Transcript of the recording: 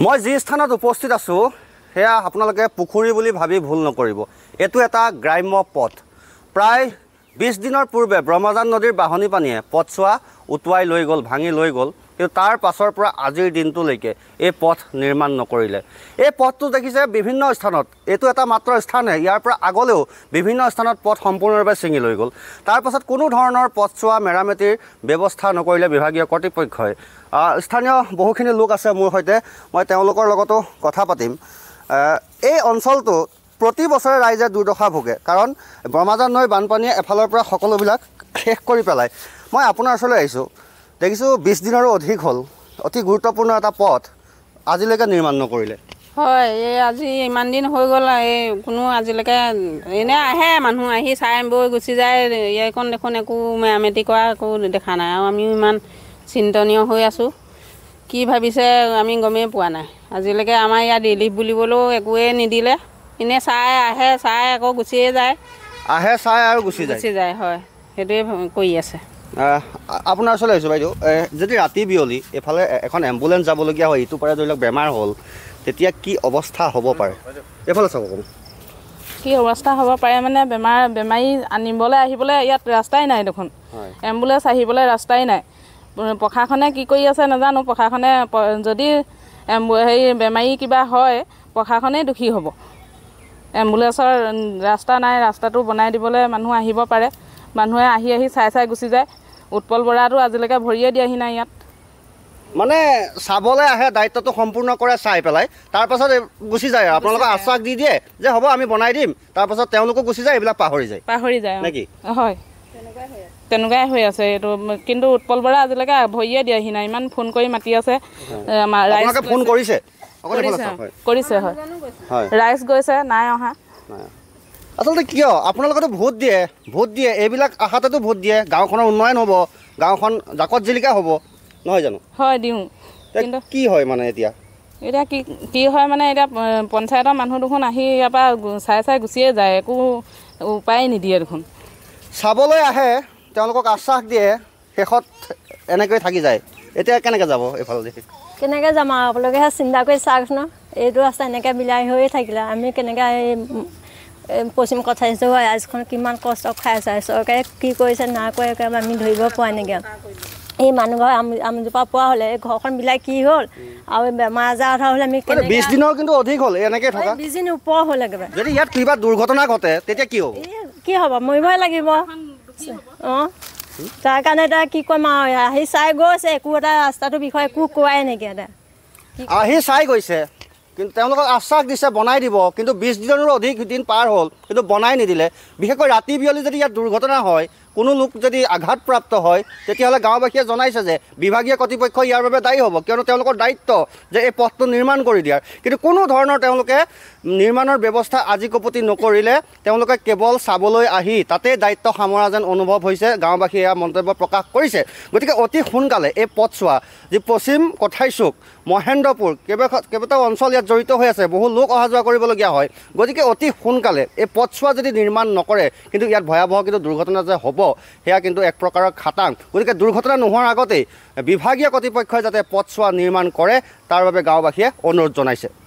মই যি স্থানত উপস্থিত আছোঁ সেয়া আপোনালোকে পুখুৰী বুলি ভাবি ভুল নকৰিব। এইটো এটা গ্ৰাম্য পথ। প্ৰায় 20 দিনৰ পূৰ্বে ব্ৰহ্মজান নদীৰ বাঢ়নী পানীয়ে পথছোৱা উটুৱাই লৈ গ'ল, ভাঙি লৈ গ'ল। কিন্তু তাৰ পাছৰ পৰা আজিৰ দিনটোলৈকে এই পথ নিৰ্মাণ নকৰিলে। এই পথটো দেখিছে বিভিন্ন স্থানত, এইটো এটা মাত্ৰ স্থানহে, ইয়াৰ পৰা আগলৈও বিভিন্ন স্থানত পথ সম্পূৰ্ণৰূপে ছিঙি লৈ গ'ল। তাৰ পাছত কোনো ধৰণৰ পথছোৱা মেৰামতিৰ ব্যৱস্থা নকৰিলে বিভাগীয় কৰ্তৃপক্ষই। স্থানীয় বহুখিনি লোক আছে মোৰ সৈতে, মই তেওঁলোকৰ লগতো কথা পাতিম। এই অঞ্চলটো প্ৰতি বছৰে ৰাইজে দুৰ্দশা ভোগে, কাৰণ ব্ৰহ্মজান নৈৰ বানপানীয়ে এফালৰ পৰা সকলোবিলাক শেষ কৰি পেলায়। মই আপোনাৰ ওচৰলৈ আহিছোঁ, দেখিছোঁ 20 দিনৰো অধিক হ'ল, অতি গুৰুত্বপূৰ্ণ এটা পথ আজিলৈকে নিৰ্মাণ নকৰিলে। হয়, এই আজি ইমান দিন হৈ গ'ল, এই কোনো আজিলৈকে এনেই আহে মানুহ, আহি চাই বৈ গুচি যায়। এইকণ দেখোন একো মেৰামতি কৰা একো দেখা নাই, আৰু আমিও ইমান চিন্তনীয় হৈ আছোঁ। কি ভাবিছে আমি গমেই পোৱা নাই। আজিলৈকে আমাৰ ইয়াত ৰিলিফ বুলিবলৈও একোৱেই নিদিলে। এনেই চাই আহে, চাই আকৌ গুচিয়ে যায়, আহে চাই আৰু গুচি যায়। হয়, সেইটোৱে কৰি আছে। আপোনাৰ ওচৰলৈ আহিছোঁ বাইদেউ, যদি ৰাতি বিয়লি এফালে এখন এম্বুলেঞ্চ যাবলগীয়া হয়, ইটো পাৰে ধৰি লওক বেমাৰ হ'ল, তেতিয়া কি অৱস্থা হ'ব পাৰে? এইফালে চাব ক'ব। কি অৱস্থা হ'ব পাৰে মানে, বেমাৰী আনিবলৈ আহিবলৈ ইয়াত ৰাস্তাই নাই দেখোন। এম্বুলেঞ্চ আহিবলৈ ৰাস্তাই নাই। প্ৰশাসনে কি কৰি আছে নাজানো। প্ৰশাসনে যদি হেৰি বেমাৰী কিবা হয়, প্ৰশাসনেই দোষী হ'ব। এম্বুলেঞ্চৰ ৰাস্তা নাই, ৰাস্তাটো বনাই দিবলৈ মানুহ আহিব পাৰে। মানুহে আহি চাই গুচি যায়। উৎপল বৰাটো আজিলৈকে ভৰিয়ে দিয়াহি নাই ইয়াত। মানে চাবলৈ আহে, দায়িত্বটো সম্পূৰ্ণ কৰে চাই পেলাই, তাৰপাছত গুচি যায়। আপোনালোকে আশ্বাস দি দিয়ে যে হ'ব আমি বনাই দিম, তাৰপাছত তেওঁলোকো গুচি যায়, এইবিলাক পাহৰি যায় নেকি? হয়, তেনেকুৱাই হৈ আছে এইটো। কিন্তু উৎপল বৰা আজিলৈকে ভৰিয়ে দিয়াহি নাই। ইমান ফোন কৰি মাতি আছে। ফোন কৰিছে? কৰিছে, হয়। ৰাইজ গৈছে, নাই অহা। আচলতে কিয় আপোনালোকেতো ভোট দিয়ে, এইবিলাক আশাতেতো ভোট দিয়ে। গাঁওখনৰ উন্নয়ন হ'ব, গাঁওখন জাকত জিলিকা হ'ব, নহয় জানো? হয়, দিওঁ। কিন্তু কি হয় মানে এতিয়া কি হয় মানে, এতিয়া পঞ্চায়তৰ মানুহ দেখোন আহি ইয়াৰ পৰা চাই গুচিয়ে যায়, একো উপায় নিদিয়ে দেখোন। চাবলৈ আহে, তেওঁলোকক আশ্বাস দিয়ে, শেষত এনেকৈ থাকি যায়। এতিয়া কেনেকৈ যাব এইফালে দেখি? কেনেকৈ যাম আৰু আপোনালোকেহে চিন্তা কৰি চাওকচোন। এইটো ৰাস্তা এনেকৈ বিলাহী হৈয়ে থাকিলে আমি কেনেকৈ এই পশ্চিম কথাইছোঁ হয়, ৰাইজখন কিমান কষ্ট খাই আছে। চৰকাৰে কি কৰিছে নাই কৰে একেবাৰে আমি ধৰিব পৰা নেকি। এই মানুহ ঘৰ আমজোপা পোৱা হ'লে এই ঘৰখন বিলাক কি হ'ল, আৰু বেমাৰ আজাৰ এটা হ'লে আমি 20 দিনৰ কিন্তু অধিক হ'ল এনেকৈ থকা। 20 দিন ওপৰ হ'ল একেবাৰে। যদি ইয়াত কিবা দুৰ্ঘটনা ঘটে তেতিয়া কি হ'ব? কি হ'ব, মৰিবই লাগিব। তাৰ কাৰণে এতিয়া কি কৰিম আৰু, আহি চাই গৈছে, একো এটা ৰাস্তাটোৰ বিষয়ে একো কোৱাই নাইকিয়া। এটা আহি চাই গৈছে, কিন্তু তেওঁলোকক আশ্বাস দিছে বনাই দিব, কিন্তু 20 দিনৰো অধিক দিন পাৰ হ'ল, কিন্তু বনাই নিদিলে। বিশেষকৈ ৰাতি বিয়লি যদি ইয়াত দুৰ্ঘটনা হয়, কোনো লোক যদি আঘাতপ্ৰাপ্ত হয়, তেতিয়াহ'লে গাঁওবাসীয়ে জনাইছে যে বিভাগীয় কৰ্তৃপক্ষ ইয়াৰ বাবে দায়ী হ'ব, কিয়নো তেওঁলোকৰ দায়িত্ব যে এই পথটো নিৰ্মাণ কৰি দিয়াৰ। কিন্তু কোনো ধৰণৰ তেওঁলোকে নিৰ্মাণৰ ব্যৱস্থা আজি কপতি নকৰিলে। তেওঁলোকে কেৱল চাবলৈ আহি তাতেই দায়িত্ব সামৰা যেন অনুভৱ হৈছে। গাঁওবাসীয়ে এয়া মন্তব্য প্ৰকাশ কৰিছে। গতিকে অতি সোনকালে এই পথছোৱা যি পশ্চিম কথাইচুক, মহেন্দ্ৰপুৰ, কেইবাটাও অঞ্চল ইয়াত জড়িত হৈ আছে, বহু লোক অহা যোৱা কৰিবলগীয়া হয়। গতিকে অতি সোনকালে এই পথছোৱা যদি নিৰ্মাণ নকৰে, কিন্তু ইয়াত ভয়াৱহ কিন্তু দুৰ্ঘটনা যে হ'ব, সেয়া কিন্তু এক প্ৰকাৰৰ খাটাং। গতিকে দুৰ্ঘটনা নোহোৱাৰ আগতেই বিভাগীয় কৰ্তৃপক্ষই যাতে পথছোৱা নিৰ্মাণ কৰে, তাৰ বাবে গাঁওবাসীয়ে অনুৰোধ জনাইছে।